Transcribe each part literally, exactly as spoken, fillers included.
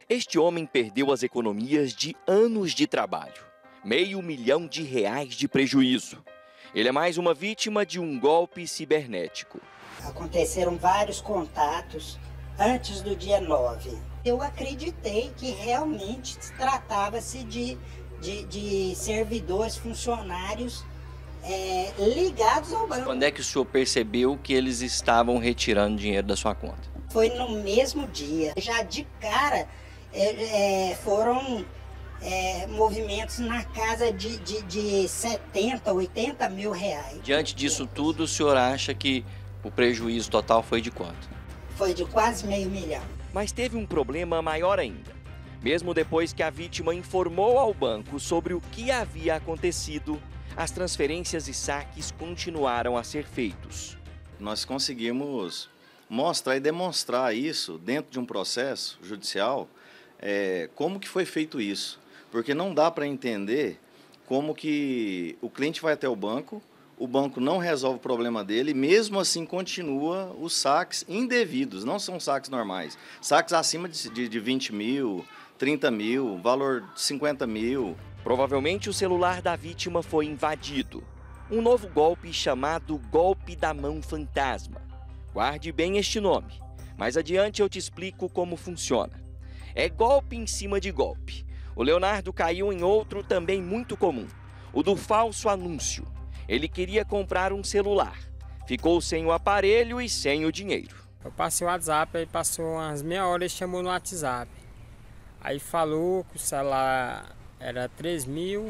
Este homem perdeu as economias de anos de trabalho. Meio milhão de reais de prejuízo. Ele é mais uma vítima de um golpe cibernético. Aconteceram vários contatos antes do dia nove. Eu acreditei que realmente tratava-se de, de, de servidores, funcionários é, ligados ao banco. Quando é que o senhor percebeu que eles estavam retirando dinheiro da sua conta? Foi no mesmo dia. Já de cara é, é, foram é, movimentos na casa de, de, de setenta, oitenta mil reais. Diante disso tudo, o senhor acha que o prejuízo total foi de quanto? Foi de quase meio milhão. Mas teve um problema maior ainda. Mesmo depois que a vítima informou ao banco sobre o que havia acontecido, as transferências e saques continuaram a ser feitos. Nós conseguimos mostrar e demonstrar isso dentro de um processo judicial, é, como que foi feito isso. Porque não dá para entender como que o cliente vai até o banco, o banco não resolve o problema dele, mesmo assim continua os saques indevidos, não são saques normais. Saques acima de, de, de vinte mil, trinta mil, valor de cinquenta mil. Provavelmente o celular da vítima foi invadido. Um novo golpe chamado golpe da mão fantasma. Guarde bem este nome. Mais adiante eu te explico como funciona. É golpe em cima de golpe. O Leonardo caiu em outro também muito comum, o do falso anúncio. Ele queria comprar um celular. Ficou sem o aparelho e sem o dinheiro. Eu passei o WhatsApp, aí passou umas meia hora e chamou no WhatsApp. Aí falou que o celular era três mil.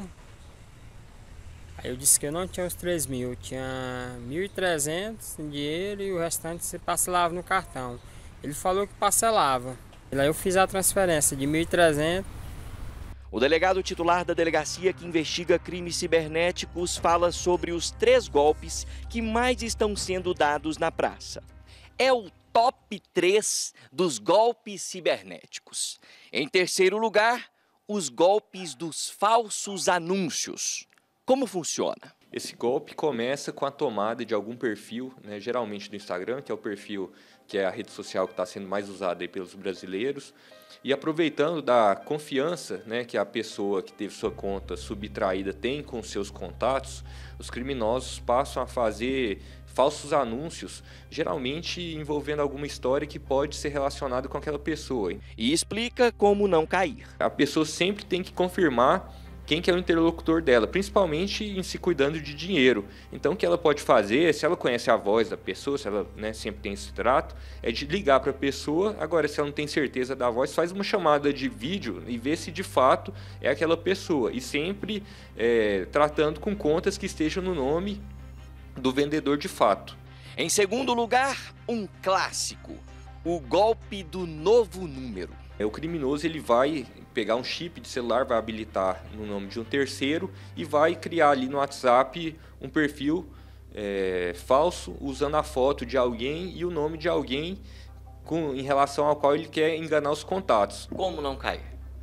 Aí eu disse que eu não tinha os três mil, eu tinha mil e trezentos em dinheiro e o restante você parcelava no cartão. Ele falou que parcelava. Aí eu fiz a transferência de mil e trezentos. O delegado titular da delegacia que investiga crimes cibernéticos fala sobre os três golpes que mais estão sendo dados na praça. É o top três dos golpes cibernéticos. Em terceiro lugar, os golpes dos falsos anúncios. Como funciona? Esse golpe começa com a tomada de algum perfil, né, geralmente do Instagram, que é o perfil que é a rede social que está sendo mais usada aí pelos brasileiros, e aproveitando da confiança, né, que a pessoa que teve sua conta subtraída tem com seus contatos, os criminosos passam a fazer falsos anúncios, geralmente envolvendo alguma história que pode ser relacionada com aquela pessoa. E explica como não cair. A pessoa sempre tem que confirmar quem que é o interlocutor dela, principalmente em se cuidando de dinheiro. Então, o que ela pode fazer, se ela conhece a voz da pessoa, se ela, né, sempre tem esse trato, é de ligar para a pessoa. Agora, se ela não tem certeza da voz, faz uma chamada de vídeo e vê se de fato é aquela pessoa. E sempre é, tratando com contas que estejam no nome do vendedor de fato. Em segundo lugar, um clássico, o golpe do novo número. O criminoso ele vai pegar um chip de celular, vai habilitar no nome de um terceiro e vai criar ali no WhatsApp um perfil é, falso, usando a foto de alguém e o nome de alguém com, em relação ao qual ele quer enganar os contatos. Como não cair?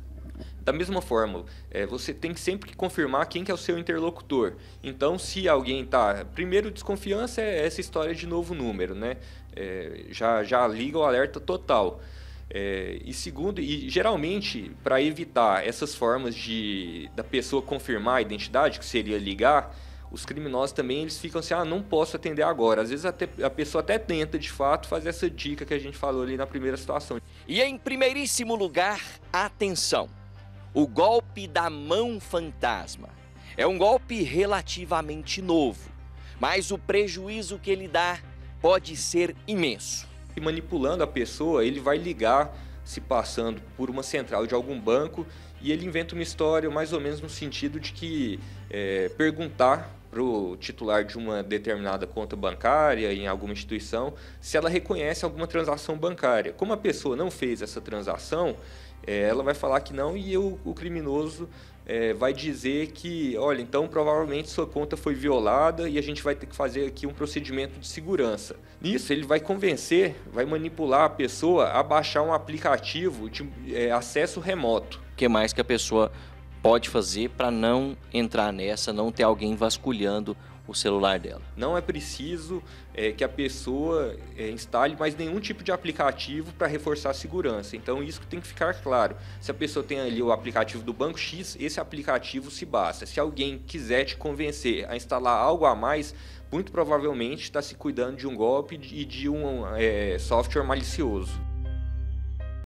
Da mesma forma, é, você tem que sempre que confirmar quem que é o seu interlocutor. Então, se alguém tá... Primeiro, desconfiança é essa história de novo número, né? É, já, já liga o alerta total. É, e segundo, e geralmente, para evitar essas formas de da pessoa confirmar a identidade, que seria ligar, os criminosos também eles ficam assim, ah, não posso atender agora. Às vezes até, a pessoa até tenta, de fato, fazer essa dica que a gente falou ali na primeira situação. E em primeiríssimo lugar, atenção, o golpe da mão fantasma. É um golpe relativamente novo, mas o prejuízo que ele dá pode ser imenso. E manipulando a pessoa, ele vai ligar se passando por uma central de algum banco e ele inventa uma história mais ou menos no sentido de que é, perguntar para o titular de uma determinada conta bancária em alguma instituição se ela reconhece alguma transação bancária. Como a pessoa não fez essa transação, é, ela vai falar que não e o, o criminoso É, vai dizer que, olha, então provavelmente sua conta foi violada e a gente vai ter que fazer aqui um procedimento de segurança. Nisso ele vai convencer, vai manipular a pessoa a baixar um aplicativo de é, acesso remoto. O que mais que a pessoa pode fazer para não entrar nessa, não ter alguém vasculhando o celular dela. Não é preciso é, que a pessoa é, instale mais nenhum tipo de aplicativo para reforçar a segurança. Então isso tem que ficar claro. Se a pessoa tem ali o aplicativo do Banco X, esse aplicativo se basta. Se alguém quiser te convencer a instalar algo a mais, muito provavelmente está se cuidando de um golpe e de um é, software malicioso.